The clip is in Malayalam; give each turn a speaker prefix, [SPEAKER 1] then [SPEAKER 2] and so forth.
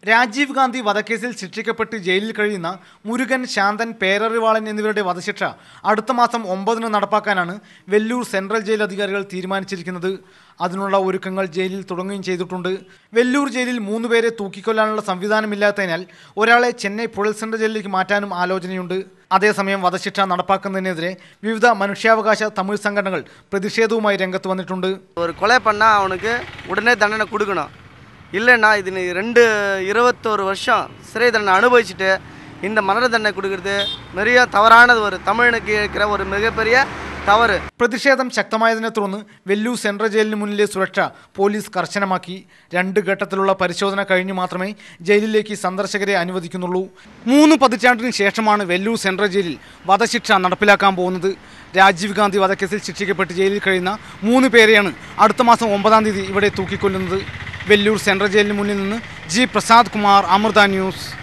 [SPEAKER 1] രാജീവ് ഗാന്ധി വധക്കേസിൽ ശിക്ഷിക്കപ്പെട്ട് ജയിലിൽ കഴിയുന്ന മുരുകൻ, ശാന്തൻ, പേരറിവാളൻ എന്നിവരുടെ വധശിക്ഷ അടുത്ത മാസം 9-ന് നടപ്പാക്കാനാണ് വെല്ലൂർ സെൻട്രൽ ജയിൽ അധികാരികൾ തീരുമാനിച്ചിരിക്കുന്നത്. അതിനുള്ള ഒരുക്കങ്ങൾ ജയിലിൽ തുടങ്ങുകയും ചെയ്തിട്ടുണ്ട്. വെല്ലൂർ ജയിലിൽ 3 പേരെ തൂക്കിക്കൊല്ലാനുള്ള സംവിധാനമില്ലാത്തതിനാൽ ഒരാളെ ചെന്നൈ പുഴൽ സെൻട്രൽ ജയിലിലേക്ക് മാറ്റാനും ആലോചനയുണ്ട്. അതേസമയം വധശിക്ഷ നടപ്പാക്കുന്നതിനെതിരെ വിവിധ മനുഷ്യാവകാശ തമിഴ് സംഘടനകൾ പ്രതിഷേധവുമായി രംഗത്ത് വന്നിട്ടുണ്ട്.
[SPEAKER 2] ഒരു കൊலை பண்ணா அவனுக்கு உடனே தண்டனை கொடுக்கணும். இல்லைன்னா இது 21 வருஷம் சிறை தண்டனை அனுபவிச்சுட்டு இந்த மரண தண்டனை கொடுக்கறது நிறைய தவறானது. ஒரு தமிழனுக்கு இருக்கிற ஒரு மிகப்பெரிய തവറ്.
[SPEAKER 1] പ്രതിഷേധം ശക്തമായതിനെ തുടർന്ന് വെല്ലൂർ സെൻട്രൽ ജയിലിന് മുന്നിലെ സുരക്ഷ പോലീസ് കർശനമാക്കി. 2 ഘട്ടത്തിലുള്ള പരിശോധന കഴിഞ്ഞ് മാത്രമേ ജയിലിലേക്ക് സന്ദർശകരെ അനുവദിക്കുന്നുള്ളൂ. 3 പതിറ്റാണ്ടിന് ശേഷമാണ് വെല്ലൂർ സെൻട്രൽ ജയിലിൽ വധശിക്ഷ നടപ്പിലാക്കാൻ പോകുന്നത്. രാജീവ് ഗാന്ധി വധക്കേസിൽ ശിക്ഷിക്കപ്പെട്ട് ജയിലിൽ കഴിയുന്ന 3 പേരെയാണ് അടുത്ത മാസം 9-ാം തീയതി ഇവിടെ തൂക്കിക്കൊല്ലുന്നത്. വെല്ലൂർ സെൻട്രൽ ജയിലിന് മുന്നിൽ നിന്ന് ജി പ്രസാദ് കുമാർ, അമൃത ന്യൂസ്.